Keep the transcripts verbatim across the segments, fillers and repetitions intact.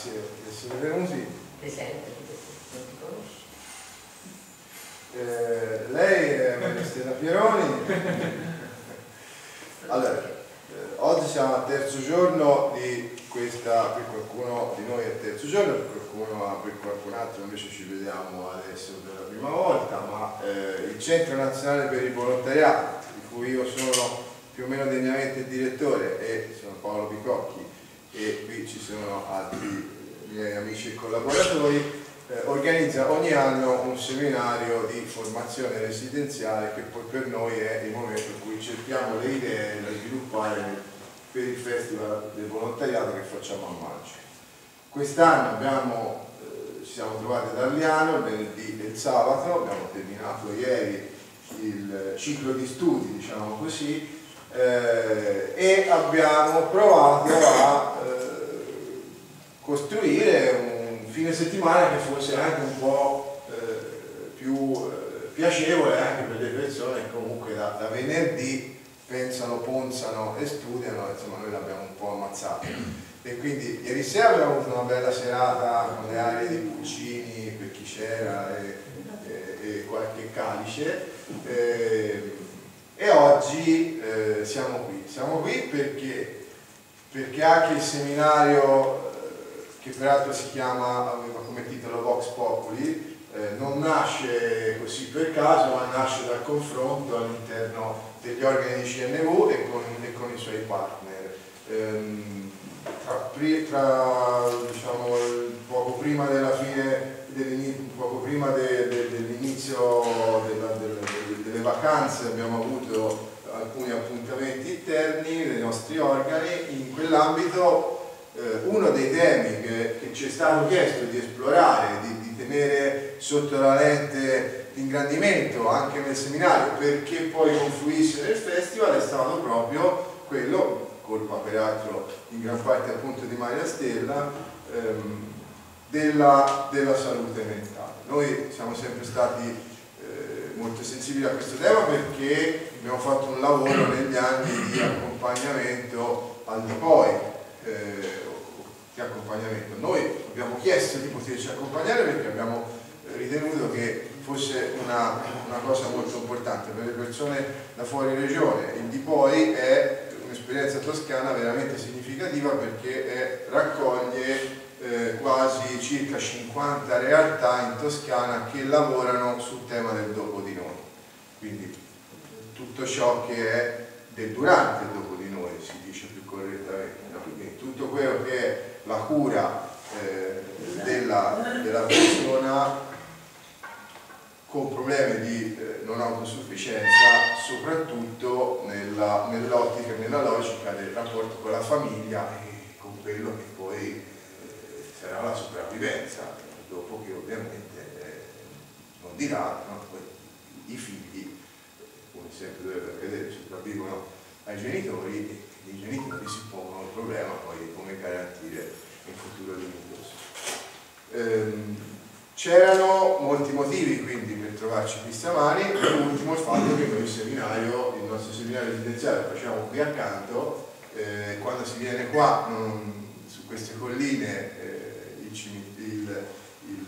Grazie di essere venuti. Presente, non ti conosci? Eh, lei è Maria Stella Pieroni. Allora, eh, oggi siamo al terzo giorno di questa, per qualcuno di noi è il terzo giorno, per qualcuno, per qualcun altro invece ci vediamo adesso per la prima volta, ma eh, il Centro Nazionale per il Volontariato, di cui io sono più o meno degnamente il direttore, e sono Paolo Picocchi, e qui ci sono altri miei amici e collaboratori, eh, organizza ogni anno un seminario di formazione residenziale che poi per noi è il momento in cui cerchiamo le idee da sviluppare per il Festival del Volontariato che facciamo a maggio. Quest'anno abbiamo, eh, ci siamo trovati ad Arliano il venerdì e il sabato, abbiamo terminato ieri il ciclo di studi, diciamo così, eh, e abbiamo provato a eh, costruire un fine settimana che fosse anche un po' eh, più eh, piacevole anche per le persone che comunque da, da venerdì pensano, ponzano e studiano, insomma noi l'abbiamo un po' ammazzato. E quindi ieri sera abbiamo avuto una bella serata con le aree di Puccini per chi c'era e, e, e qualche calice, e, e oggi eh, siamo qui. Siamo qui perché, perché anche il seminario, che peraltro si chiama, aveva come titolo Vox Populi, eh, non nasce così per caso, ma nasce dal confronto all'interno degli organi di C N V e con, e con i suoi partner. Ehm, tra, tra diciamo, poco prima della fine, poco prima de, de, dell'inizio della, delle, delle vacanze abbiamo avuto alcuni appuntamenti interni dei nostri organi. In quell'ambito eh, uno dei temi che, che ci è stato chiesto di esplorare, di, di tenere sotto la lente l'ingrandimento anche nel seminario perché poi confluisse nel festival, è stato proprio quello, colpa peraltro in gran parte appunto di Maria Stella, ehm, della, della salute mentale. Noi siamo sempre stati eh, molto sensibili a questo tema perché abbiamo fatto un lavoro negli anni di accompagnamento al di poi, eh, di accompagnamento. Noi abbiamo chiesto di poterci accompagnare perché abbiamo ritenuto che fosse una, una cosa molto importante per le persone da fuori regione. Il di poi è un'esperienza toscana veramente significativa perché è, raccoglie eh, quasi circa cinquanta realtà in Toscana che lavorano sul tema del dopo di noi, quindi tutto ciò che è del durante il dopo di noi, si dice più correttamente, no? Quindi tutto quello che è la cura eh, della, della persona con problemi di eh, non autosufficienza, soprattutto nell'ottica e nella logica del rapporto con la famiglia e con quello che poi eh, sarà la sopravvivenza, dopo che ovviamente eh, non dirà, no? Poi i figli, come sempre dovrebbe accadere, sopravvivono ai genitori e i genitori si pongono il problema poi di come garantire il futuro dignitoso. Ehm, C'erano molti motivi quindi per trovarci qui stamani, per ultimo il fatto che noi il seminario, il nostro seminario residenziale lo facciamo qui accanto, eh, quando si viene qua non, su queste colline, eh, il, il, il,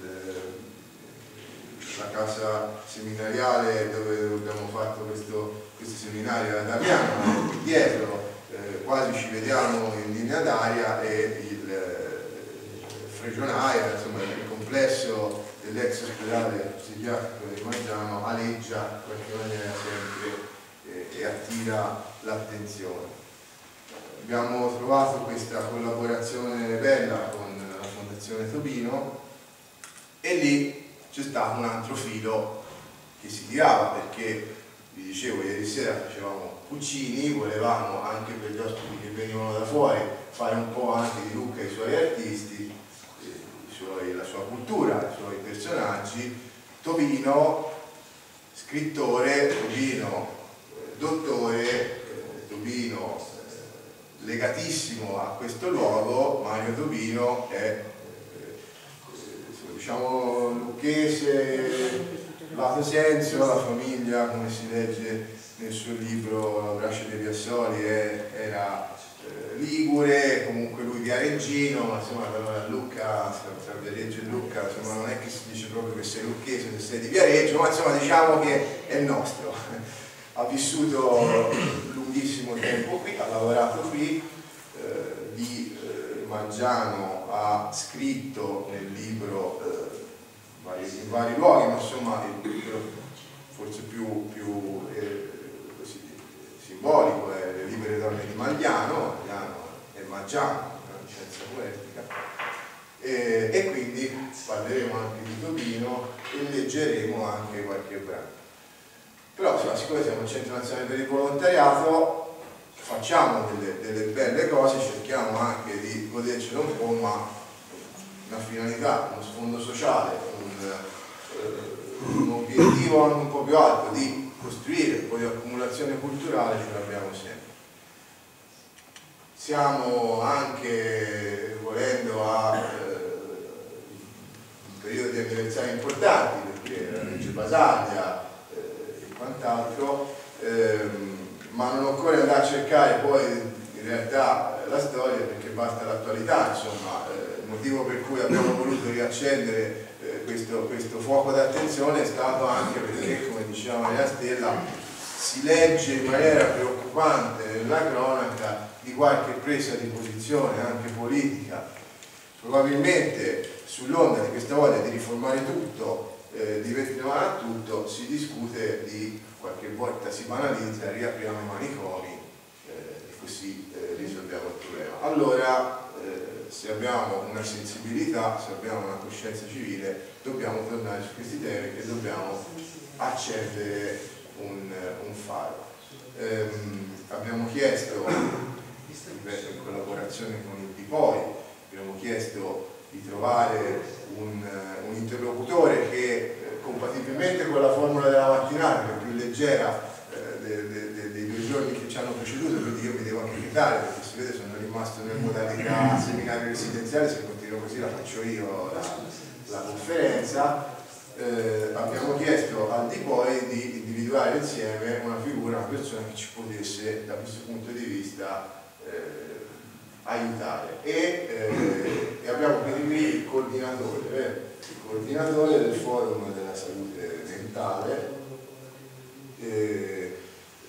la casa seminariale dove abbiamo fatto questo, questo seminario ad Arliano, dietro eh, quasi ci vediamo in linea d'aria, e il eh, Fregionaia, insomma il complesso dell'ex ospedale psichiatrico di Maggiano aleggia in qualche maniera sempre eh, e attira l'attenzione. Abbiamo trovato questa collaborazione bella con la Fondazione Tobino e lì c'è stato un altro filo che si tirava, perché vi dicevo ieri sera facevamo Puccini, volevamo anche per gli ospiti che venivano da fuori fare un po' anche di Lucca e i suoi artisti, la sua cultura, i suoi personaggi. Tobino, scrittore, Tobino, eh, dottore, eh, Tobino eh, legatissimo a questo luogo. Mario Tobino è eh, diciamo lucchese, lato senso, la famiglia, come si legge nel suo libro La Braccia dei Piassoli, è, era eh, ligure, comunque lui viareggino, ma insomma a Lucca, tra Viareggio e Lucca, insomma non è che si dice proprio che sei lucchese se sei di Viareggio, ma insomma diciamo che è nostro. Ha vissuto lunghissimo tempo qui, ha lavorato qui, eh, di eh, Maggiano ha scritto nel libro eh, vari, in vari luoghi, ma insomma il libro forse più, più eh, così, simbolico è Le libere donne di Magliano, Magliano e Maggiano, una licenza poetica, e, e quindi parleremo anche di Topino e leggeremo anche qualche brano. Però insomma, siccome siamo il Centro Nazionale per il Volontariato, facciamo delle, delle belle cose, cerchiamo anche di godercelo un po', ma una finalità, uno sfondo sociale, un, eh, un obiettivo anche un po' più alto di costruire un po' di accumulazione culturale ce l'abbiamo sempre. Siamo anche, volendo, a eh, un periodo di anniversari importanti, perché la legge Basaglia e quant'altro, ehm, ma non occorre andare a cercare poi in realtà la storia, perché basta l'attualità, insomma, eh, il motivo per cui abbiamo voluto riaccendere eh, questo, questo fuoco d'attenzione è stato anche perché, come diceva Maria Stella, si legge in maniera preoccupante nella cronaca di qualche presa di posizione anche politica, probabilmente sull'onda di questa voglia di riformare tutto, eh, di mettere mano a tutto, si discute di qualche volta, si banalizza, riapriamo i manicomi eh, e così eh, risolviamo il problema. Allora, eh, se abbiamo una sensibilità, se abbiamo una coscienza civile, dobbiamo tornare su questi temi e dobbiamo accendere un, un faro. Ehm, abbiamo chiesto, ripeto, in collaborazione con il Pipoi, abbiamo chiesto di trovare un, un interlocutore che, eh, compatibilmente con la formula della mattinata, che è più leggera eh, de, de, de, dei due giorni che ci hanno preceduto, quindi io mi devo anche chiedere, perché si vede sono rimasto nel modalità seminario residenziale, se continuo così la faccio io la, la conferenza. Eh, abbiamo chiesto al Pipoi di individuare insieme una figura, una persona che ci potesse da questo punto di vista eh, aiutare e, eh, e abbiamo qui il coordinatore, eh, il coordinatore del forum della salute mentale, eh,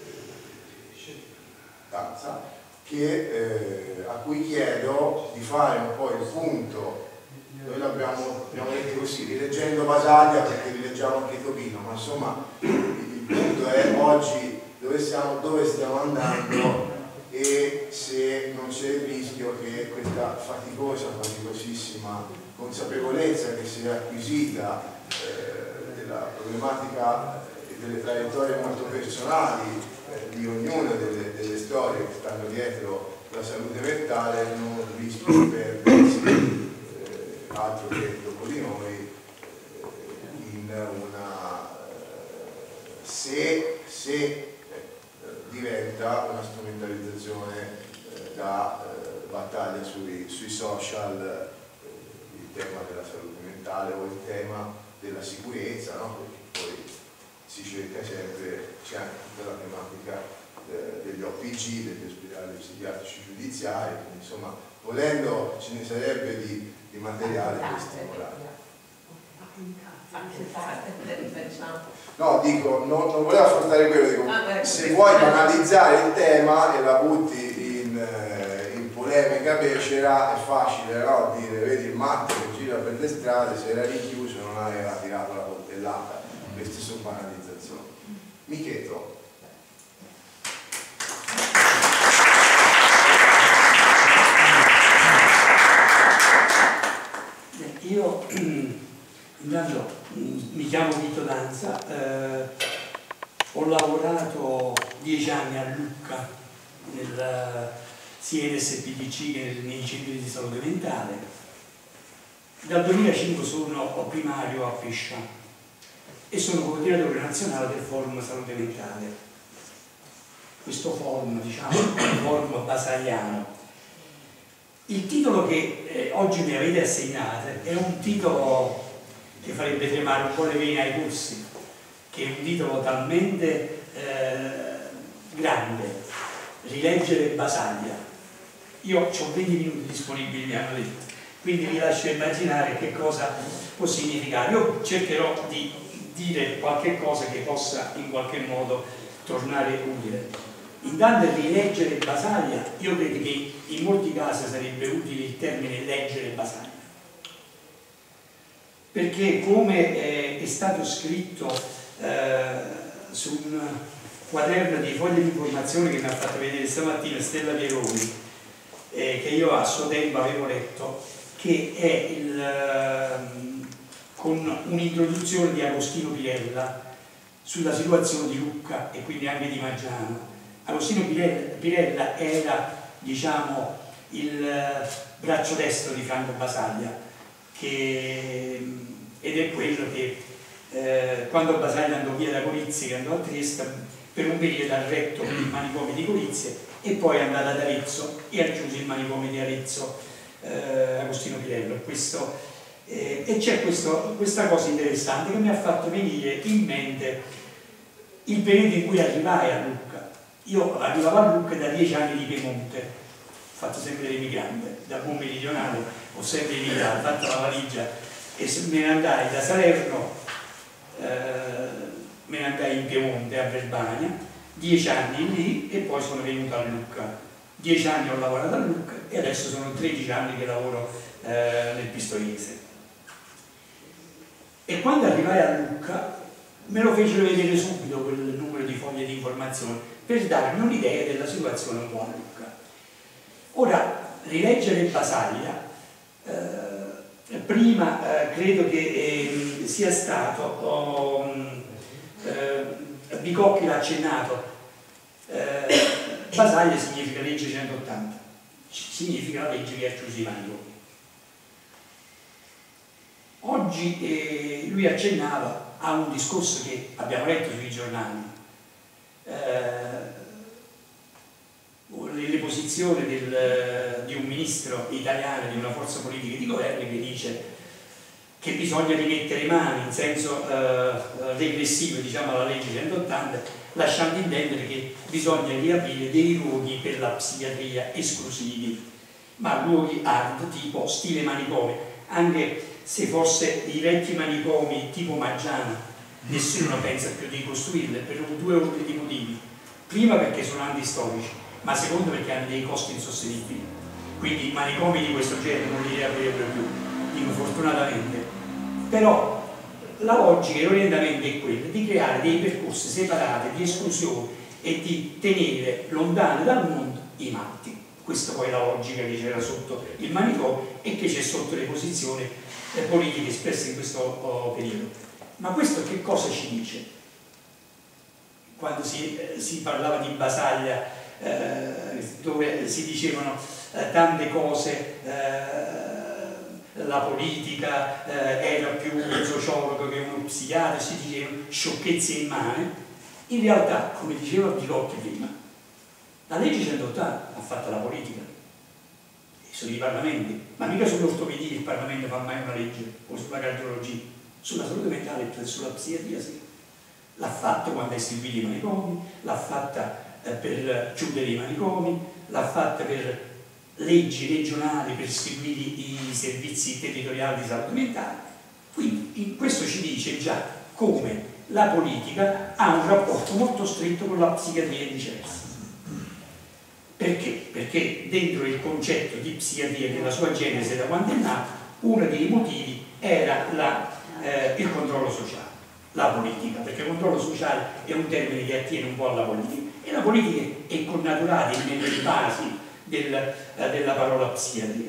Tanza, che, eh, a cui chiedo di fare un po' il punto. Noi l'abbiamo detto così, rileggendo Basaglia, perché rileggiamo anche Topino, ma insomma il punto è oggi dove, siamo, dove stiamo andando e se non c'è il rischio che questa faticosa, faticosissima consapevolezza che si è acquisita eh, della problematica e delle traiettorie molto personali eh, di ognuna delle, delle storie che stanno dietro la salute mentale non rischi di perdersi altro che dopo di noi in una se, se eh, diventa una strumentalizzazione eh, da eh, battaglia sui, sui social, eh, il tema della salute mentale o il tema della sicurezza, no? Perché poi si cerca sempre, c'è anche tutta la tematica eh, degli O P G, degli ospedali psichiatrici giudiziari, quindi insomma volendo ce ne sarebbe di di materiale per stimolare. No, dico, non, non volevo affrontare quello, dico, se vuoi banalizzare il tema e la butti in, in polemica becera, è facile, no? Dire, vedi il matto che gira per le strade, se era rinchiuso non aveva tirato la coltellata. Queste sono banalizzazioni. Micheto. Io intanto mi chiamo Vito Danza, eh, ho lavorato dieci anni a Lucca, nel, sia in S P D C che nei centri di salute mentale. Dal duemilacinque sono primario a Pescia e sono coordinatore nazionale del forum salute mentale. Questo forum, diciamo, è un forum basaliano. Il titolo che eh, oggi mi avete assegnato è un titolo che farebbe tremare un po' le vene ai polsi, che è un titolo talmente eh, grande, rileggere Basaglia Io ho venti minuti disponibili, mi hanno detto, quindi vi lascio immaginare che cosa può significare. Io cercherò di dire qualche cosa che possa in qualche modo tornare utile. Intanto rileggere Basaglia, io credo che in molti casi sarebbe utile il termine leggere Basaglia, perché come è, è stato scritto eh, su un quaderno di foglie di informazione che mi ha fatto vedere stamattina Stella Pieroni, eh, che io a suo tempo avevo letto, che è il, eh, con un'introduzione di Agostino Pirella sulla situazione di Lucca e quindi anche di Maggiano. Agostino Pirella, Pirella era, diciamo, il eh, braccio destro di Franco Basaglia, che, ed è quello che eh, quando Basaglia andò via da Gorizia, che andò a Trieste, per un periodo ha retto il manicomio di Gorizia e poi è andato ad Arezzo e ha chiuso il manicomio di Arezzo, eh, Agostino Pirella. Questo, eh, e c'è questa cosa interessante che mi ha fatto venire in mente il periodo in cui arrivai a Lucca. Io arrivavo a Lucca da dieci anni di Piemonte, ho fatto sempre l'emigrante, da buon meridionale ho sempre emigrato, ho fatto la valigia e me ne andai da Salerno, eh, me ne andai in Piemonte a Verbania, dieci anni lì e poi sono venuto a Lucca. Dieci anni ho lavorato a Lucca e adesso sono tredici anni che lavoro eh, nel Pistoiese. E quando arrivai a Lucca me lo fecero vedere subito quel numero di foglie di informazione per darmi un'idea della situazione un po' a Lucca. Ora, rileggere Basaglia, eh, prima eh, credo che eh, sia stato, oh, eh, Bicocchi l'ha accennato, eh, Basaglia significa legge centottanta, significa la legge che ha chiuso i manicomi. Oggi eh, lui accennava a un discorso che abbiamo letto sui giornali, eh, le posizioni del, di un ministro italiano di una forza politica di governo che dice che bisogna rimettere mani in senso eh, regressivo, diciamo, alla legge centottanta, lasciando intendere che bisogna riaprire dei luoghi per la psichiatria esclusivi, ma luoghi hard tipo stile manicomio, anche se forse i vecchi manicomi tipo Maggiano nessuno pensa più di costruirli per due ordini di motivi. Prima perché sono antistorici, ma secondo perché hanno dei costi insostenibili, quindi i manicomi di questo genere non li riaprirebbero più, dico fortunatamente. Però la logica e l'orientamento è quello di creare dei percorsi separati di esclusione e di tenere lontani dal mondo i matti. Questa poi è la logica che c'era sotto il manicomio e che c'è sotto le posizioni eh, politiche espresse in questo oh, periodo. Ma questo che cosa ci dice? Quando si, eh, si parlava di Basaglia, eh, dove si dicevano eh, tante cose, eh, la politica eh, era più un sociologo che uno psichiatra, si dicevano sciocchezze immane. In realtà, come diceva Bicocchi prima, la legge centottanta ha fatto la politica, sono i parlamenti, ma mica sull'ortopedia il Parlamento fa mai una legge, o sulla cardiologia, sulla salute mentale e sulla psichiatria sì. L'ha fatto quando ha istituito i manicomi, l'ha fatta eh, per chiudere i manicomi, l'ha fatta per leggi regionali per istituire i servizi territoriali di salute mentale. Quindi in questo ci dice già come la politica ha un rapporto molto stretto con la psichiatria e viceversa. Perché? Perché dentro il concetto di psichiatria nella sua genesi da quando è nato, uno dei motivi era la, eh, il controllo sociale, la politica, perché il controllo sociale è un termine che attiene un po' alla politica e la politica è connaturata nelle basi del, eh, della parola psichiatria.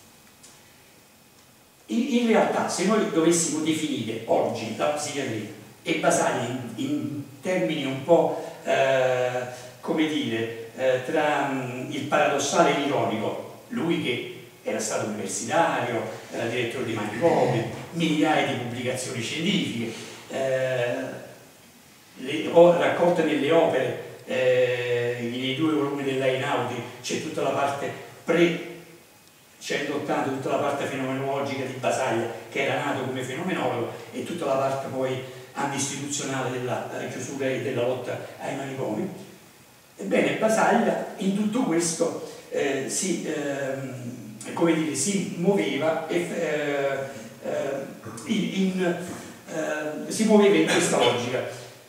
In, in realtà, se noi dovessimo definire oggi la psichiatria e basarla in, in termini un po' eh, come dire eh, tra mh, il paradossale e l'ironico, lui che era stato universitario, era direttore di manicomi, migliaia di pubblicazioni scientifiche, eh, le, o, raccolte nelle opere, eh, nei due volumi dell'Ainauti c'è tutta la parte pre centottanta, tutta la parte fenomenologica di Basaglia che era nato come fenomenologo e tutta la parte poi anti-istituzionale della eh, chiusura e della lotta ai manicomi. Ebbene, Basaglia in tutto questo eh, si, eh, come dire, si muoveva e, eh, eh, in, in, eh, si muoveva in questa logica,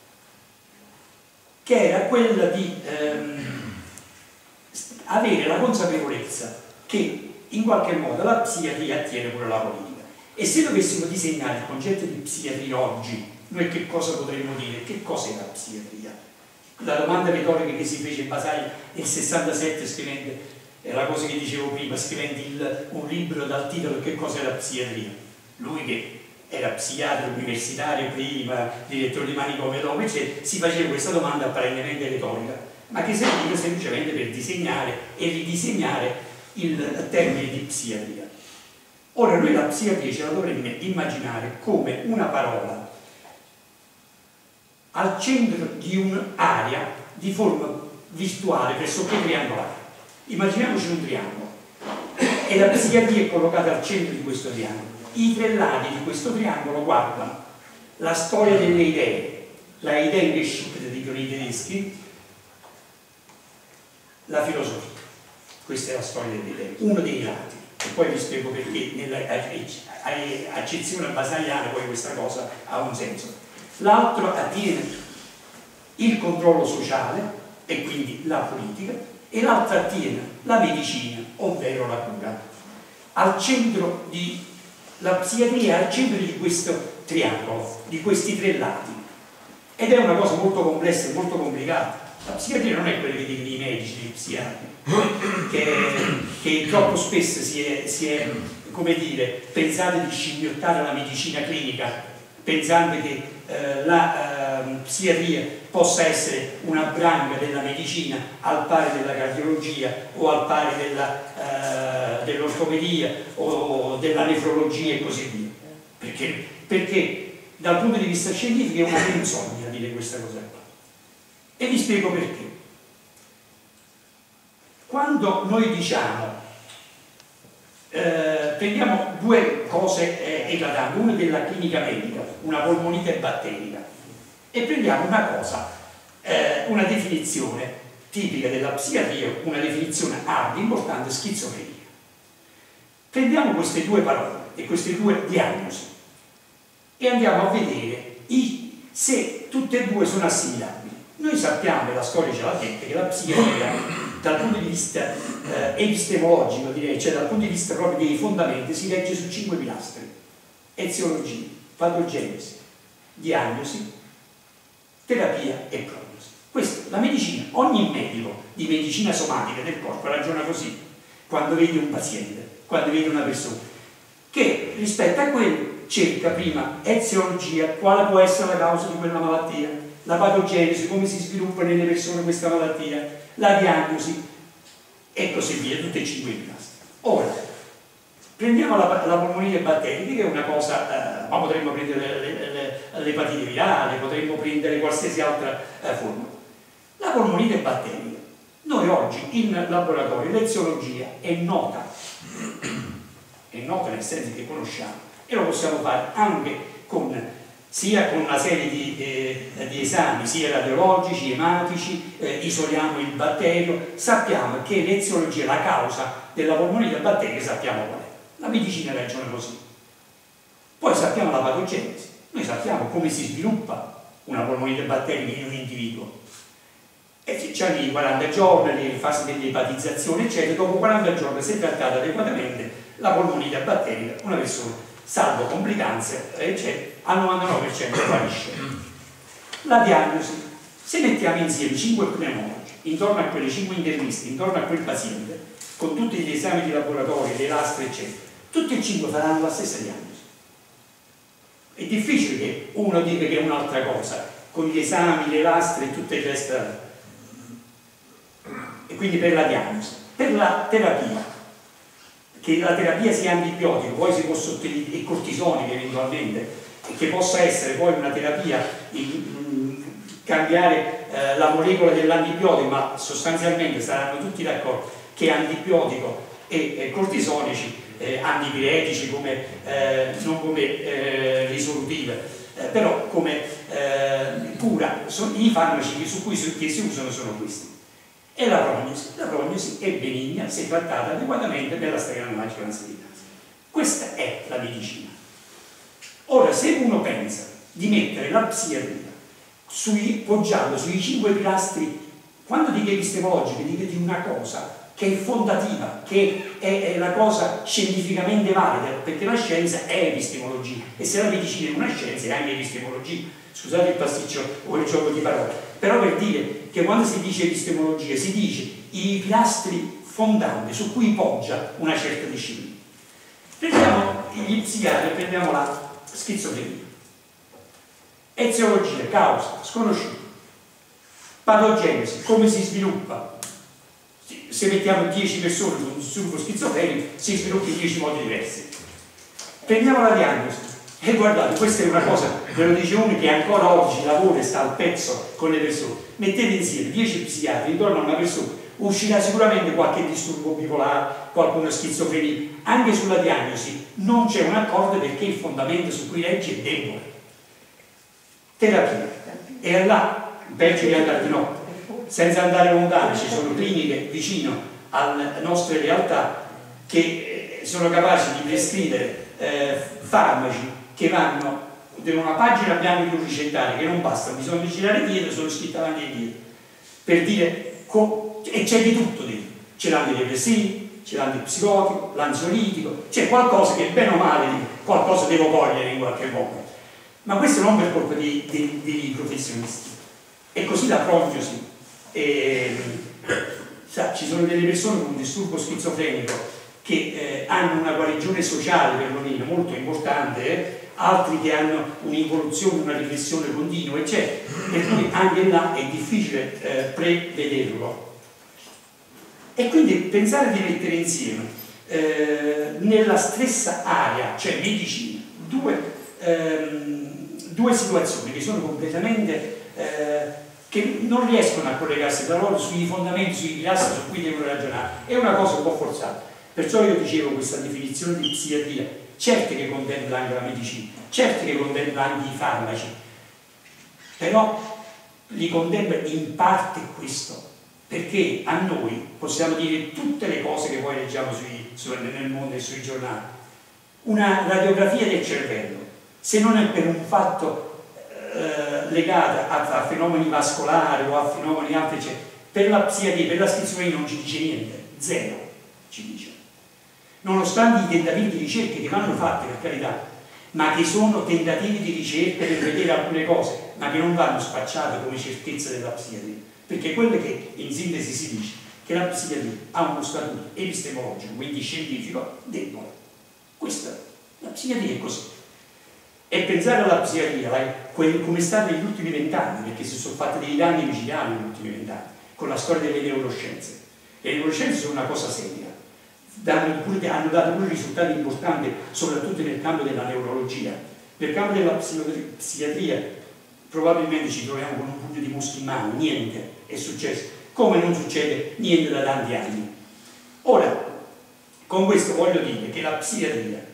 che era quella di ehm, avere la consapevolezza che in qualche modo la psichiatria attiene pure la politica. E se dovessimo disegnare il concetto di psichiatria oggi, noi che cosa potremmo dire? Che cosa è la psichiatria? La domanda retorica che si fece Basaglia nel sessantasette scrivendo, è la cosa che dicevo prima, scrivendo il, un libro dal titolo Che cos'è la psichiatria? Lui che era psichiatra universitario prima, direttore di manicomio dopo, eccetera, si faceva questa domanda apparentemente retorica, ma che serviva semplicemente per disegnare e ridisegnare il termine di psichiatria. Ora noi la psichiatria ce la dovremmo immaginare come una parola al centro di un'area di forma virtuale pressoché triangolare. Immaginiamoci un triangolo e la psichiatria è collocata al centro di questo triangolo. I tre lati di questo triangolo guardano la storia delle idee, la Ideengeschichte dicono i tedeschi, la filosofia. Questa è la storia delle idee, uno dei lati. E poi vi spiego perché nell'accezione basaliana poi questa cosa ha un senso. L'altro attiene il controllo sociale e quindi la politica, e l'altro attiene la medicina, ovvero la cura. Al centro di la psichiatria è al centro di questo triangolo, di questi tre lati, ed è una cosa molto complessa e molto complicata. La psichiatria non è quella che dicono i medici, gli psichiatri, che, che troppo spesso si è, si è, come dire, pensato di scimmiottare la medicina clinica, pensando che eh, la eh, psichiatria possa essere una branca della medicina al pari della cardiologia o al pari della, eh, dell'ortopedia o della nefrologia e così via. Perché? Perché dal punto di vista scientifico è una menzogna dire questa cosa qua. E vi spiego perché. Quando noi diciamo, eh, prendiamo due cose eh, eclatanti, una della clinica medica, una polmonite batterica, e prendiamo una cosa, eh, una definizione tipica della psichiatria, una definizione hard, importante, schizofrenia. Prendiamo queste due parole e queste due diagnosi e andiamo a vedere i, se tutte e due sono assimilabili. Noi sappiamo, e la storia ce l'ha detto, che la psichiatria dal punto di vista eh, epistemologico, direi, cioè dal punto di vista proprio dei fondamenti, si regge su cinque pilastri: eziologia, patogenesi, diagnosi, terapia e prognosi. Questo, la medicina, ogni medico di medicina somatica del corpo ragiona così quando vede un paziente, quando vede una persona, che rispetto a quello cerca prima eziologia, quale può essere la causa di quella malattia, la patogenesi, come si sviluppa nelle persone questa malattia, la diagnosi e così via, tutte e cinque i pilastri. Ora, prendiamo la, la polmonite batterica, che è una cosa, eh, ma potremmo prendere l'epatite virale, potremmo prendere qualsiasi altra eh, forma. La polmonite batterica, noi oggi in laboratorio l'eziologia è nota, è nota nel senso che conosciamo, e lo possiamo fare anche con sia con una serie di, eh, di esami, sia radiologici, ematici, eh, isoliamo il batterio, sappiamo che l'eziologia, la causa della polmonite batterica, sappiamo qual è. La medicina ragiona così. Poi sappiamo la patogenesi, noi sappiamo come si sviluppa una polmonite batterica in un individuo. E c'è i quaranta giorni, le fasi dell'epatizzazione, eccetera. Dopo quaranta giorni, se trattata adeguatamente, la polmonite batterica, una persona, salvo complicanze, eccetera, al novantanove per cento guarisce. La diagnosi: se mettiamo insieme cinque pneumologi, intorno a quelle cinque interviste, intorno a quel paziente, con tutti gli esami di laboratorio, le lastre, eccetera, tutti e cinque faranno la stessa diagnosi. È difficile che uno dica che è un'altra cosa, con gli esami, le lastre e tutto il resto. E quindi per la diagnosi. Per la terapia, che la terapia sia antibiotico, poi si può sottolineare, e cortisoniche eventualmente, e che possa essere poi una terapia in, in, cambiare eh, la molecola dell'antibiotico, ma sostanzialmente saranno tutti d'accordo che antibiotico e, e cortisonici, eh, antipiretici come, eh, non come eh, risolutive, eh, però come eh, cura, sono, i farmaci su cui si, che si usano sono questi. E la prognosi, la prognosi è benigna se trattata adeguatamente nella stragrande maggioranza dei casi. Questa è la medicina. Ora, se uno pensa di mettere la psichiatria sui, poggiando sui cinque pilastri, quando dico epistemologiche, dico di una cosa che è fondativa, che è, è la cosa scientificamente valida, perché la scienza è epistemologia, e se la medicina è una scienza è anche epistemologia. Scusate il pasticcio o il gioco di parole, però per dire che quando si dice epistemologia si dice i pilastri fondanti su cui poggia una certa disciplina. Prendiamo gli psichiatri, prendiamo la schizofrenia. Eziologia, causa, sconosciuta. Patogenesi, come si sviluppa? Se mettiamo dieci persone su un disturbo schizofrenico si sviluppa in dieci modi diversi. Prendiamo la diagnosi e guardate, questa è una cosa, ve lo dice uno che ancora oggi lavora e sta al pezzo con le persone. Mettete insieme dieci psichiatri intorno a una persona, uscirà sicuramente qualche disturbo bipolare, qualcuno schizofrenia. Anche sulla diagnosi non c'è un accordo perché il fondamento su cui legge è debole. Terapia. E là, peggio di andare di notte. Senza andare lontano, ci sono cliniche vicino alle nostre realtà che sono capaci di prescrivere eh, farmaci che vanno da una pagina bianca di un ricettario, che non basta, bisogna girare dietro, sono scritte avanti e dietro, per dire, e c'è di tutto dentro, c'è l'antidepressivo, c'è l'antipsicotico, l'ansiolitico, c'è qualcosa che bene o male, qualcosa devo cogliere in qualche modo, ma questo non per colpa dei, dei, dei professionisti. E così la prognosi. E, sa, ci sono delle persone con un disturbo schizofrenico che eh, hanno una guarigione sociale perlomeno molto importante, eh, altri che hanno un'involuzione, una riflessione continua, eccetera. Per cui anche là è difficile eh, prevederlo. E quindi pensare di mettere insieme eh, nella stessa area, cioè medicina, due, ehm, due situazioni che sono completamente eh, che non riescono a collegarsi tra loro sui fondamenti, sui pilastri su cui devono ragionare. È una cosa un po' forzata. Perciò io dicevo questa definizione di psichiatria, certo che contempla anche la medicina, certo che contempla anche i farmaci, però li contempla in parte questo, perché a noi possiamo dire tutte le cose che poi leggiamo sui, su, nel mondo e sui giornali. Una radiografia del cervello, se non è per un fatto Eh, legata a, a fenomeni vascolari o a fenomeni altri, cioè, per la psichiatria, per la schizofrenia non ci dice niente, zero ci dice, nonostante i tentativi di ricerca che vanno fatti, per carità, ma che sono tentativi di ricerca per vedere alcune cose, ma che non vanno spacciate come certezza della psichiatria, perché quello che in sintesi si dice che la psichiatria ha uno statuto epistemologico, quindi scientifico, debole. Questa, la psichiatria è così. E pensare alla psichiatria come è stata negli ultimi vent'anni, perché si sono fatti dei danni micidiali negli ultimi vent'anni, con la storia delle neuroscienze. Le neuroscienze sono una cosa seria, danno pure, hanno dato pure risultati importanti, soprattutto nel campo della neurologia. Nel campo della psichiatria probabilmente ci troviamo con un pugno di mosche in mano, niente è successo, come non succede niente da tanti anni. Ora, con questo voglio dire che la psichiatria,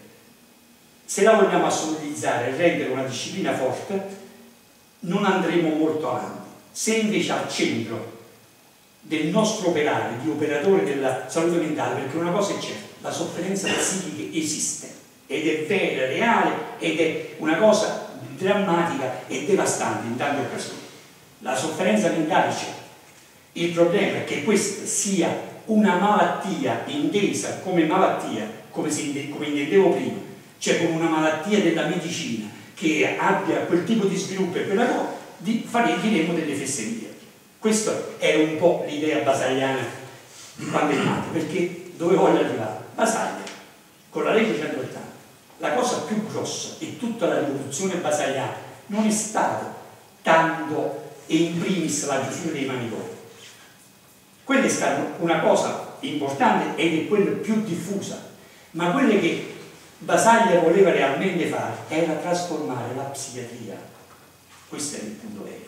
se la vogliamo assolidizzare e rendere una disciplina forte, non andremo molto avanti. Se invece al centro del nostro operare, di operatore della salute mentale, perché una cosa è certa, la sofferenza psichica esiste, ed è vera, reale, ed è una cosa drammatica e devastante in tante occasioni. La sofferenza mentale c'è. Il problema è che questa sia una malattia intesa come malattia, come, si, come intendevo prima, cioè come una malattia della medicina che abbia quel tipo di sviluppo e quella cosa, di fare, diremo delle fesserie. Questa è un po' l'idea basaliana di quando è nata, perché dove voglio arrivare? Basaglia, con la legge centottanta, la cosa più grossa e tutta la rivoluzione basaliana non è stata tanto e in primis la chiusura dei manicomi. Quella è stata una cosa importante ed è quella più diffusa, ma quelle che Basaglia voleva realmente fare era trasformare la psichiatria. Questo è il punto vero.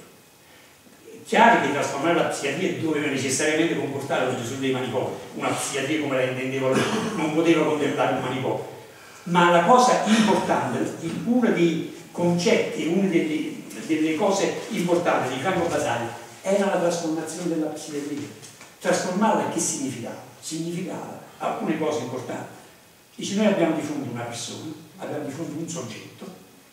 È chiaro che trasformare la psichiatria doveva necessariamente comportare la chiusura dei manicomi. Una psichiatria come la intendevo non poteva contemplare un manicomio. Ma la cosa importante, uno dei concetti, una delle, delle cose importanti di Franco Basaglia era la trasformazione della psichiatria. trasformarla che significava? Significava alcune cose importanti. Dice, noi abbiamo di fronte una persona, abbiamo di fronte un soggetto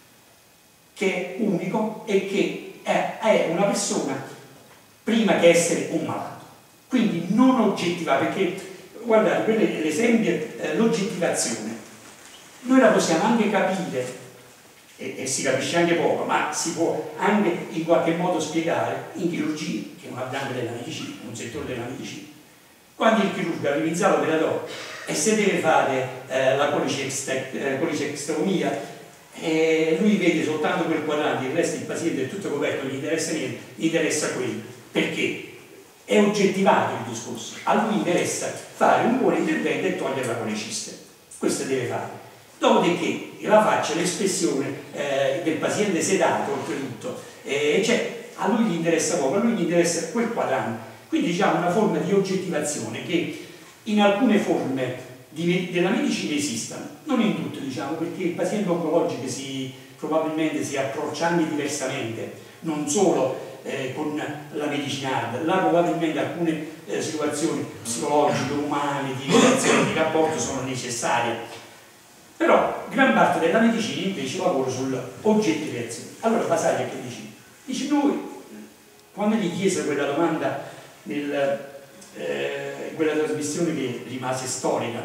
che è unico e che è, è una persona prima che essere un malato. Quindi non oggettivare, perché guardate, quello è l'esempio, eh, l'oggettivazione. Noi la possiamo anche capire, e, e si capisce anche poco, ma si può anche in qualche modo spiegare in chirurgia, che è una branca della medicina, un settore della medicina. Quando il chirurgo arriva in sala operatoria e se deve fare eh, la colicextomia, eh, lui vede soltanto quel quadrante, il resto del paziente è tutto coperto, non gli interessa niente, gli interessa quello. Perché? È oggettivato il discorso. A lui interessa fare un buon intervento e togliere la coleciste. Questo deve fare. Dopodiché la faccia, l'espressione eh, del paziente sedato, oltretutto, eh, cioè, a lui gli interessa poco, a lui gli interessa quel quadrante. Quindi diciamo una forma di oggettivazione che in alcune forme di, della medicina esistono, non in tutte, diciamo, perché il paziente oncologico si, probabilmente si approccia anche diversamente, non solo eh, con la medicina hard, là probabilmente alcune eh, situazioni psicologiche, umane, di relazione, di rapporto sono necessarie, però gran parte della medicina invece lavora sull'oggettivazione. Allora Basaglia che dice? Dice noi, quando gli chiese quella domanda nel, eh, quella trasmissione che rimase storica,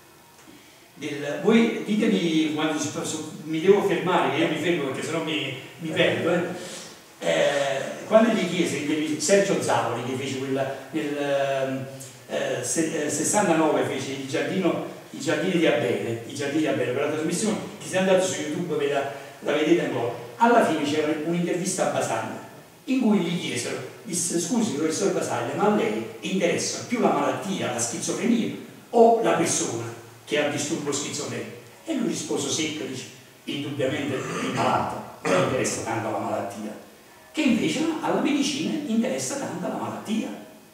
del, voi ditemi quando mi devo fermare, che io mi fermo perché sennò mi, mi perdo, eh. Eh, quando gli chiese Sergio Zavoli, che fece quella nel eh, sessantanove, fece il giardino, i giardini di Abele, i giardini di Abele, quella trasmissione che se andate su YouTube ve la, la vedete ancora. Alla fine c'era un'intervista a Basaglia in cui gli chiesero, disse, scusi professor Basaglia, ma a lei interessa più la malattia, la schizofrenia o la persona che ha disturbo schizofrenico? E lui rispose secco, dice, indubbiamente il malato, non interessa tanto la malattia, che invece alla medicina interessa tanto la malattia.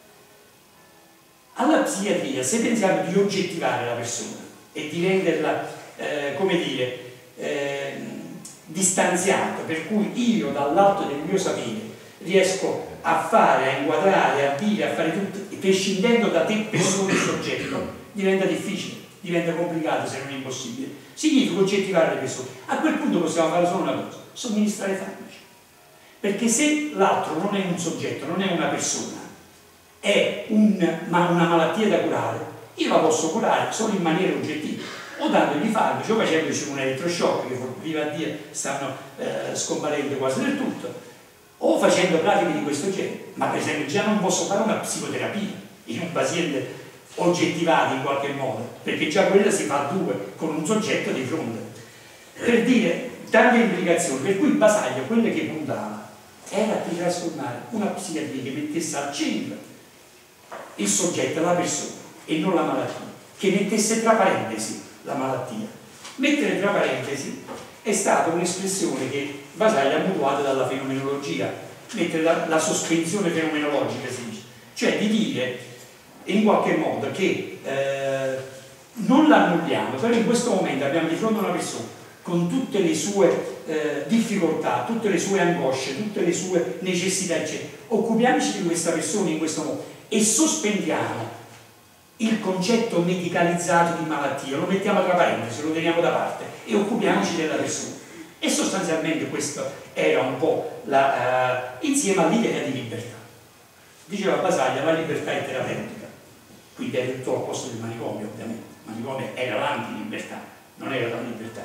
Alla psichiatria, se pensiamo di oggettivare la persona e di renderla, eh, come dire, eh, distanziata, per cui io dall'alto del mio sapere riesco a fare, a inquadrare, a dire, a fare tutto, prescindendo da te persona e soggetto, diventa difficile, diventa complicato se non è impossibile. Significa oggettivare le persone. A quel punto possiamo fare solo una cosa, somministrare farmaci. Perché se l'altro non è un soggetto, non è una persona, è un, ma una malattia da curare, io la posso curare solo in maniera oggettiva, o dandogli farmaci, o facendoci un elettroshock, che viva a dire stanno eh, scomparendo quasi del tutto, o facendo pratiche di questo genere. Ma per esempio già non posso fare una psicoterapia in un paziente oggettivato in qualche modo, perché già quella si fa a due, con un soggetto di fronte. Per dire tante implicazioni, per cui Basaglia quelle che puntava era di trasformare una psichiatria che mettesse al centro il soggetto, la persona, e non la malattia, che mettesse tra parentesi la malattia. Mettere tra parentesi è stata un'espressione che Basaglia ha mutuato dalla fenomenologia, mettere la, la sospensione fenomenologica, si dice, cioè di dire in qualche modo che eh, non l'annulliamo, però in questo momento abbiamo di fronte a una persona con tutte le sue eh, difficoltà, tutte le sue angosce, tutte le sue necessità, eccetera. Occupiamoci di questa persona in questo modo e sospendiamo il concetto medicalizzato di malattia, lo mettiamo tra parentesi, lo teniamo da parte e occupiamoci della persona. E sostanzialmente questo era un po' la, uh, insieme all'idea di libertà. Diceva Basaglia, la libertà è terapeutica, quindi è tutto al posto del manicomio, ovviamente. Il manicomio era l'anti-libertà, non era la libertà.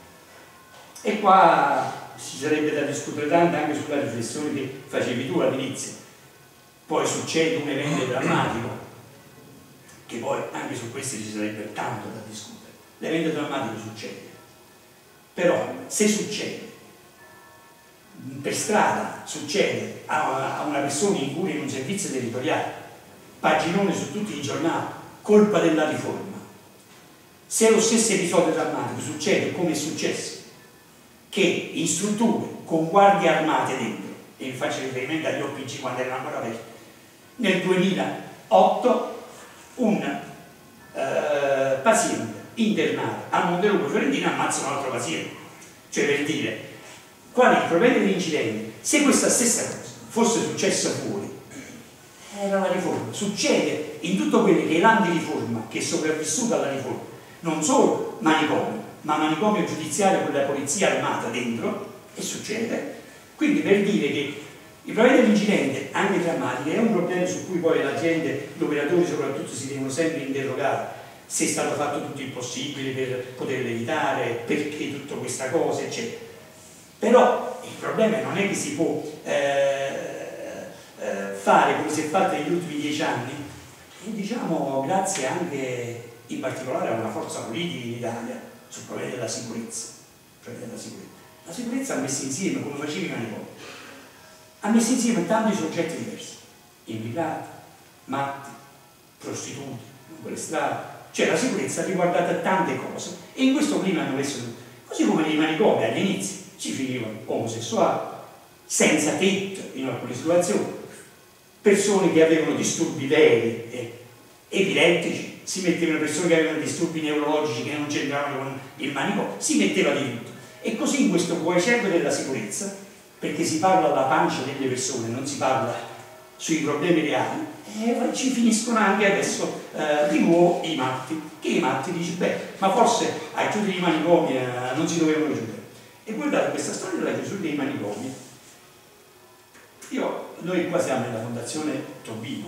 E qua ci sarebbe da discutere tanto anche sulla riflessione che facevi tu all'inizio. Poi succede un evento drammatico, che poi anche su questo ci sarebbe tanto da discutere. L'evento drammatico succede, però se succede per strada, succede a una persona in cui in un servizio territoriale, paginone su tutti i giornali, colpa della riforma. Se lo stesso episodio drammatico succede come è successo, che in strutture con guardie armate dentro, e faccio riferimento agli O P G quando erano ancora aperti, nel duemilaotto un eh, paziente internato a Montelupo Fiorentino ammazza un altro paziente. Cioè, per dire, qual è il problema dell'incidente? Se questa stessa cosa fosse successa fuori, era la riforma. Succede in tutto quello che è l'antiriforma, che è sopravvissuta alla riforma, non solo manicomio, ma manicomio giudiziario con la polizia armata dentro, e succede. Quindi, per dire che il problema dell'incidente, anche drammatico, è un problema su cui poi la gente, gli operatori soprattutto, si devono sempre interrogare se è stato fatto tutto il possibile per poterlo evitare, perché tutta questa cosa, eccetera. Però il problema non è che si può eh, eh, fare come si è fatto negli ultimi dieci anni, e diciamo grazie anche in particolare a una forza politica in Italia sul problema della sicurezza. Della sicurezza. La sicurezza ha messo insieme, come facevi Manicomio, ha messo insieme tanti soggetti diversi, immigrati, matti, prostituti, lungo le strade. Cioè la sicurezza ha riguardato tante cose, e in questo clima hanno messo tutto. Così come nei manicomi all'inizio ci finivano omosessuali, senza tetto in alcune situazioni, persone che avevano disturbi veri, eh, epilettici, si mettevano persone che avevano disturbi neurologici che non c'entravano con il manicomio, si metteva di tutto. E così in questo coecervo della sicurezza, perché si parla alla pancia delle persone, non si parla sui problemi reali, e ci finiscono anche adesso eh, di nuovo i matti, che i matti dice, beh, ma forse ai chiudere i manicomi eh, non si dovevano chiudere. E guardate, questa storia della chiusura dei manicomi, io, noi qua siamo nella fondazione Tobino.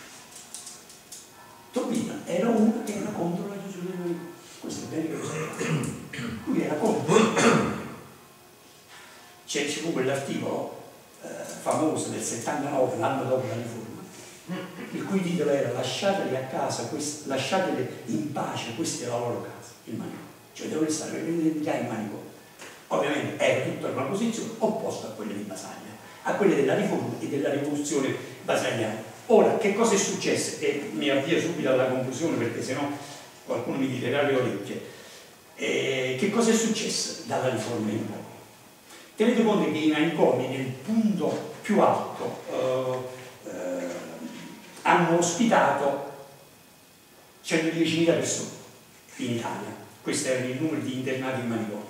Tobino era uno che era contro la chiusura dei manicomi, questo è bene che lo sappiate. Lui era contro. C'è fu quell'articolo eh, famoso del settantanove, l'anno dopo la riforma, il cui titolo era lasciateli a casa, quest, lasciateli in pace, questa è la loro casa, il manicomio. Cioè dove stare l'identità in manicomio. Ovviamente era tutta una posizione opposta a quelle di Basaglia, a quelle della riforma e della rivoluzione basagliana. Ora, che cosa è successo? E mi avvio subito alla conclusione, perché sennò qualcuno mi tirerà le orecchie. E che cosa è successo dalla riforma in poi? Tenete conto che i manicomi nel punto più alto eh, eh, hanno ospitato centodiecimila persone in Italia. Questo era il numero di internati in manicomio.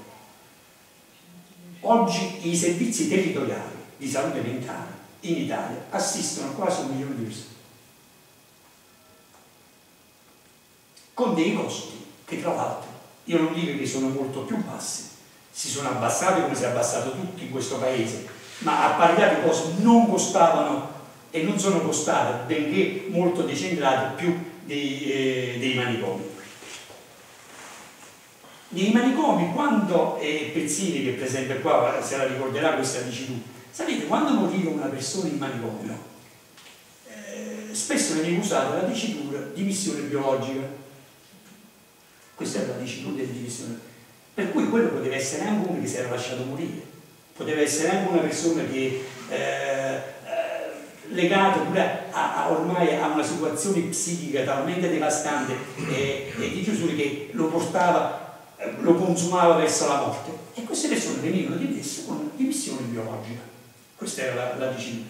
Oggi i servizi territoriali di salute mentale in Italia assistono a quasi un milione di persone, con dei costi che tra l'altro io non dico che sono molto più bassi, si sono abbassati come si è abbassato tutto in questo paese, ma a parità di costi non costavano e non sono costate, benché molto decentrati, più dei, eh, dei manicomi. Nei manicomi, quando, e Pezzini, che per esempio qua se la ricorderà, questa dici tu, sapete, quando moriva una persona in manicomio, eh, spesso veniva usata la dicitura dimissione biologica. Questa era la dicitura della dimissione. Per cui quello poteva essere anche uno che si era lasciato morire, poteva essere anche una persona che eh, eh, legata pure a, a, ormai a una situazione psichica talmente devastante e, e di chiusura che lo portava, lo consumava verso la morte, e queste persone venivano dimesse con dimissione biologica. Questa era la, la dicitura.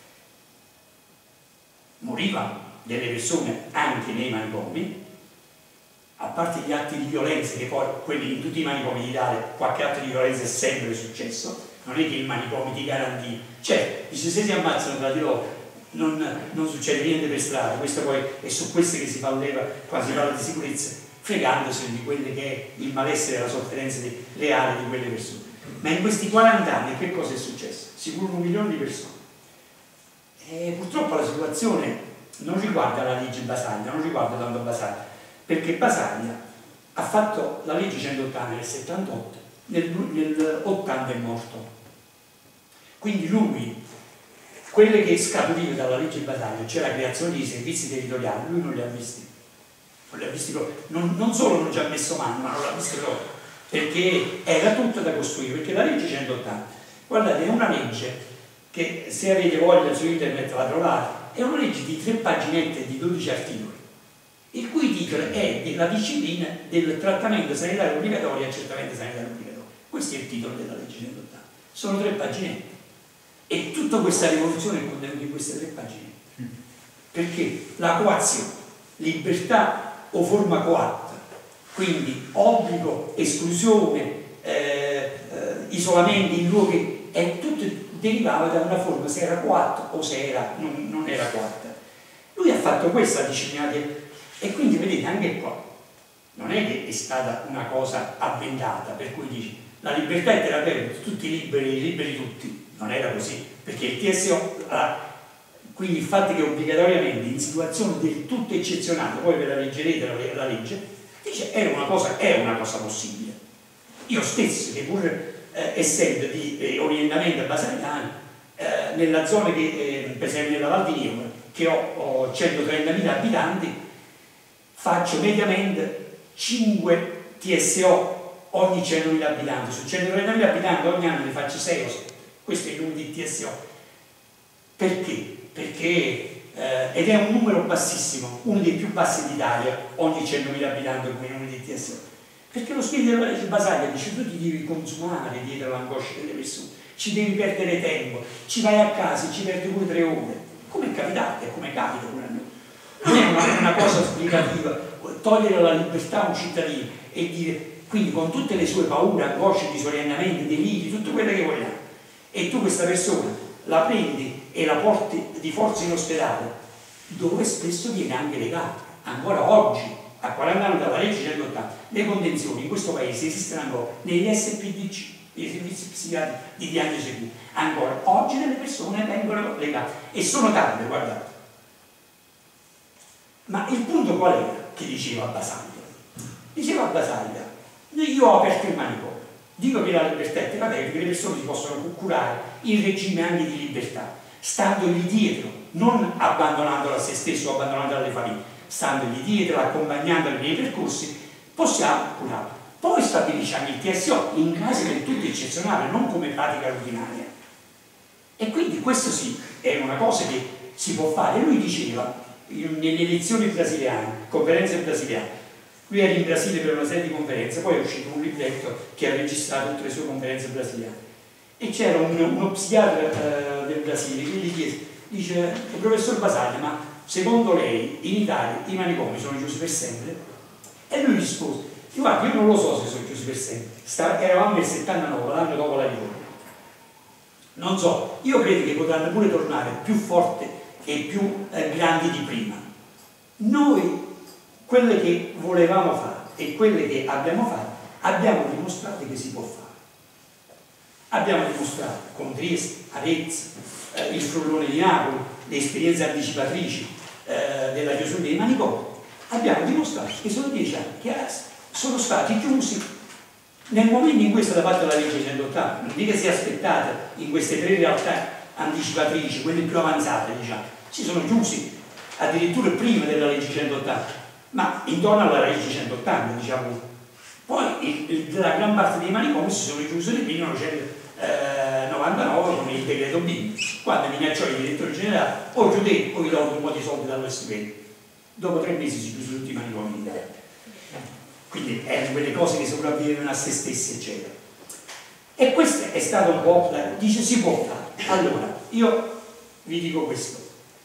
Morivano delle persone anche nei manicomi, a parte gli atti di violenza, che poi quelli in tutti i manicomi d'Italia qualche atto di violenza è sempre successo, non è che il manicomio ti garantisce, cioè dice, se si ammazzano tra di loro non, non succede niente per strada. Questo poi è su queste che si fa leva quando si parla di sicurezza, fregandosi di quelle che è il malessere e la sofferenza di, reale di quelle persone. Ma in questi quaranta anni che cosa è successo? Sicuro un milione di persone. E purtroppo la situazione non riguarda la legge Basaglia, non riguarda tanto Basaglia, perché Basaglia ha fatto la legge centottanta nel settantotto, nel, nel ottanta è morto. Quindi lui, quelle che scaturivano dalla legge Basaglia, cioè la creazione di servizi territoriali, lui non li ha visti. Non li ha visti proprio. Non, non solo non ci ha messo mano, ma non l'ha visto proprio, perché era tutto da costruire, perché la legge centottanta, guardate, è una legge che, se avete voglia su internet la trovate, è una legge di tre paginette di dodici articoli, il cui titolo è la disciplina del trattamento sanitario obbligatorio e accertamento sanitario obbligatorio. Questo è il titolo della legge centottanta. Sono tre paginette. E tutta questa rivoluzione è contenuta in queste tre paginette. Perché la coazione, libertà o forma coatta, quindi obbligo, esclusione, eh, eh, isolamento in luoghi, è tutto derivava da una forma, se era coatta o se era, non, non era coatta. Lui ha fatto questa disciplina e quindi vedete anche qua, non è che è stata una cosa avventata, per cui dici la libertà è terapeutica, tutti liberi, liberi tutti, non era così, perché il T S O, quindi il fatto che obbligatoriamente in situazioni del tutto eccezionali, poi ve la leggerete la, la legge, dice era una cosa, è una cosa possibile. Io stesso, che pur eh, essendo di eh, orientamento basiliano, eh, nella zona che, eh, per esempio nella Val di Nievole, che ho, ho centotrentamila abitanti, faccio mediamente cinque T S O ogni centomila abitanti. Su centotrentamila abitanti ogni anno ne faccio sei o sette. Questo è il numero di T S O. Perché? Perché eh, ed è un numero bassissimo, uno dei più bassi d'Italia, ogni centomila abitanti come numero di T S O. Perché lo spirito della legge Basaglia dice tu ti devi consumare dietro l'angoscia delle persone, ci devi perdere tempo, ci vai a casa, ci perdi pure tre ore. Come è capitato, è come capita pure a noi. Non è una, una cosa sbrigativa, togliere la libertà a un cittadino e dire, quindi con tutte le sue paure, angosce, disorientamenti, deliri, tutto quello che vogliamo, e tu questa persona la prendi e la porti di forza in ospedale, dove spesso viene anche legata. Ancora oggi, a quaranta anni dalla legge centottanta, le convenzioni in questo paese esistono ancora negli S P D C, nei servizi psichiatrici di diagnosi. Ancora oggi delle persone vengono legate e sono tante, guardate. Ma il punto qual era che diceva Basaglia? Diceva Basaglia, io ho aperto il manicomio, dico che la libertà è terapeutica, le persone si possono curare in regime anche di libertà, standogli dietro, non abbandonandola a se stesso o abbandonandola alle famiglie, standogli dietro, accompagnandoli nei percorsi, possiamo curarla. Poi stabilisce anche il T S O in casi del tutto eccezionali, non come pratica rutinaria. E quindi questo sì, è una cosa che si può fare. Lui diceva, nelle elezioni brasiliane, conferenze brasiliane, lui era in Brasile per una serie di conferenze, poi è uscito un libretto che ha registrato tutte le sue conferenze brasiliane. E c'era un, uno psichiatra eh, del Brasile che gli chiese, dice, professor Basaglia, ma secondo lei in Italia i manicomi sono chiusi per sempre? E lui rispose, guarda, io non lo so se sono chiusi per sempre, Sta, eravamo nel settantanove, l'anno dopo la riforma. Non so, io credo che potranno pure tornare più forti e più eh, grandi di prima. Noi, quelle che volevamo fare e quelle che abbiamo fatto, abbiamo dimostrato che si può fare. Abbiamo dimostrato con Trieste, Arezzo, eh, il Frullone di Napoli, le esperienze anticipatrici eh, della chiusura dei manicomi, abbiamo dimostrato che sono dieci anni che sono stati chiusi nel momento in cui è stata fatta la legge centottanta. Non dica si è aspettata in queste tre realtà anticipatrici, quelle più avanzate, diciamo, si sono chiusi addirittura prima della legge centottanta, ma intorno alla legge centottanta, diciamo. Poi il, il, la gran parte dei manicomi si sono chiusi nel millenovecentonovantanove con il decreto B, quando minacciò il direttore generale, o chiudete o vi do un po' di soldi dallo stipendio. Dopo tre mesi si chiusero tutti i manicomi in Italia. Quindi erano quelle cose che sopravvivevano a se stesse, eccetera. E questo è stato un po', dice si può fare. Allora, io vi dico questo,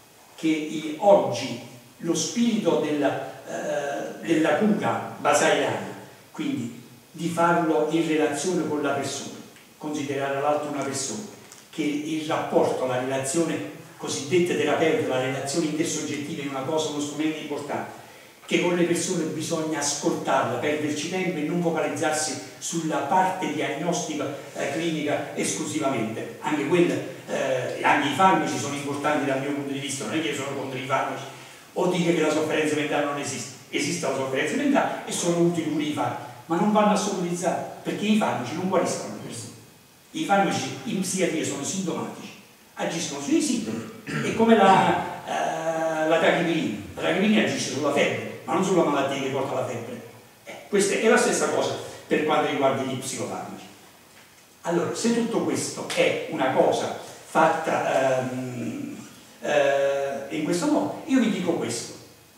che oggi lo spirito della, eh, della cura basaliana, quindi di farlo in relazione con la persona, considerare l'altro una persona, che il rapporto, la relazione cosiddetta terapeutica, la relazione intersoggettiva è una cosa, uno strumento importante, che con le persone bisogna ascoltarla, perderci tempo e non focalizzarsi sulla parte diagnostica eh, clinica esclusivamente. Anche, quella, eh, anche i farmaci sono importanti dal mio punto di vista, non è che io sono contro i farmaci o dico che la sofferenza mentale non esiste. Esiste la sofferenza mentale e sono utili pure i farmaci, ma non vanno assolutizzati, perché i farmaci non guariscono le persone. I farmaci in psichiatria sono sintomatici, agiscono sui sintomi, è come la, eh, la tachipirina. La tachipirina agisce sulla febbre, ma non sulla malattia che porta alla febbre. Eh, questa è la stessa cosa per quanto riguarda gli psicofarmaci. Allora, se tutto questo è una cosa fatta ehm, eh, in questo modo, io vi dico questo.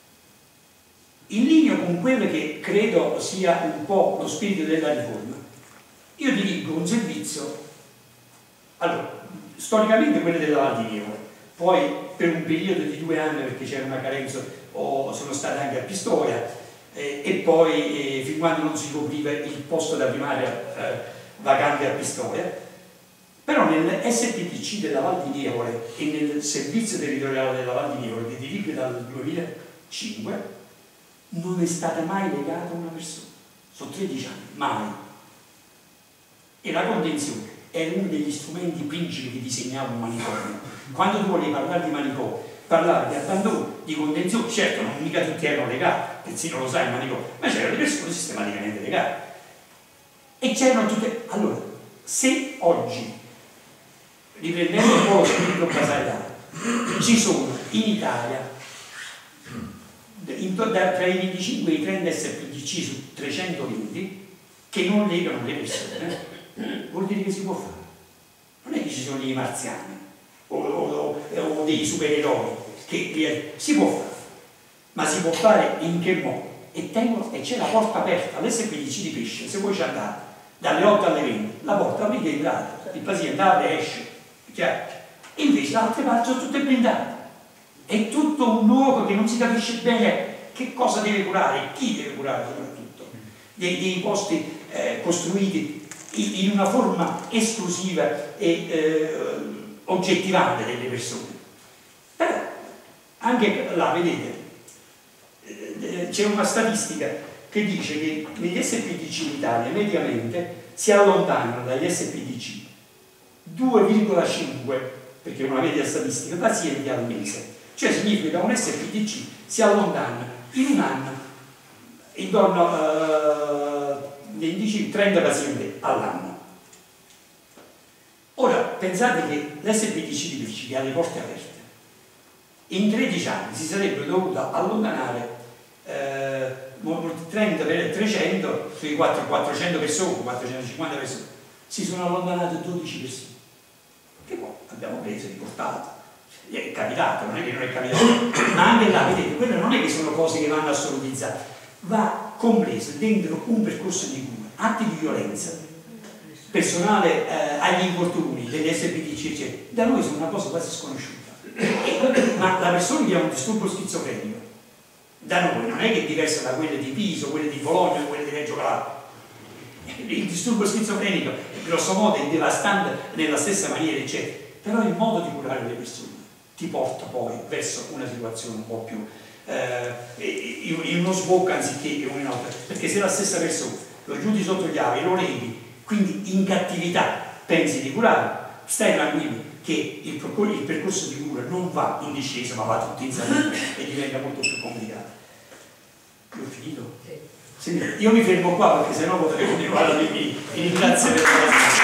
In linea con quello che credo sia un po' lo spirito della riforma, io dirigo un servizio, allora, storicamente quello della Val di Nievole, poi per un periodo di due anni perché c'era una carenza, o sono state anche a Pistoia, eh, e poi eh, fin quando non si copriva il posto da primaria eh, vacante a Pistoia, Però nel S P D C della Val di Nievole e nel servizio territoriale della Val di Nievole, che dirige dal duemilacinque, non è stata mai legata una persona. Sono tredici anni, mai. E la contenzione è uno degli strumenti principi che disegnava un manicomio. Quando tu volevi parlare di manicomio, parlare di abbandono, di contenzione, certo, non mica tutti erano legati, persino lo sai il manicomio, ma c'erano le persone sistematicamente legate. E c'erano tutte... Allora, se oggi, riprendendo un po' lo spirito basaliano, ci sono in Italia in, da, tra i venticinque e i trenta S P D C su trecentoventi che non legano le persone, vuol dire che si può fare. Non è che ci sono dei marziani o, o, o dei supereroi che, che si può fare, ma si può fare in che modo? E, e c'è la porta aperta all'S P D C di Pesce, se voi ci andate dalle otto alle venti, la porta aprite e entrate, il paziente apre e esce, chiaro? E invece le altre parti sono tutte blindate. È tutto un luogo che non si capisce bene che cosa deve curare, chi deve curare soprattutto. Dei, dei posti eh, costruiti in, in una forma esclusiva e eh, oggettivante delle persone. Però anche là, vedete, eh, c'è una statistica che dice che negli S P D C in Italia mediamente si allontanano dagli S P D C due virgola cinque, perché è una media statistica, pazienti al mese. Cioè significa che da un S P D C si allontana in un anno intorno a uh, trenta pazienti all'anno. Ora pensate che l'S P D C di Pesce, che ha le porte aperte, in tredici anni si sarebbe dovuta allontanare eh, trenta per trecento sui quattrocento persone, quattrocentocinquanta persone, si sono allontanate dodici persone. Che poi abbiamo preso e riportato. È capitato, non è che non è capitato, ma anche là, vedete, quelle non è che sono cose che vanno assolutizzate, va compreso dentro un percorso di cura, atti di violenza, personale eh, agli infortuni degli S P D C, eccetera. Da noi sono una cosa quasi sconosciuta. E, ma la persona che ha un disturbo schizofrenico, da noi non è che è diversa da quelle di Piso, quelle di Bologna, quelle di Reggio Calabria. Il disturbo schizofrenico, grosso modo, è devastante nella stessa maniera, eccetera. Però il modo di curare le persone ti porta poi verso una situazione un po' più eh, in uno sbocco anziché in un'altra, perché se la stessa persona lo chiudi sotto chiave, lo leghi, quindi in cattività pensi di curare, stai tranquillo che il, il percorso di cura non va in discesa ma va tutto in salita e diventa molto più complicato. Io ho finito? Sì. Io mi fermo qua perché sennò potrei continuare a dirmi ringrazio per la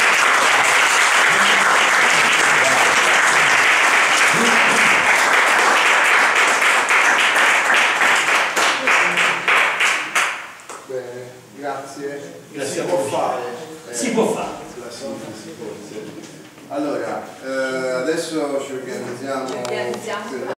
Grazie. Grazie si a può voi. fare. Eh, si può fare. La sintesi forse. Allora, eh, adesso ci organizziamo. Ci organizziamo.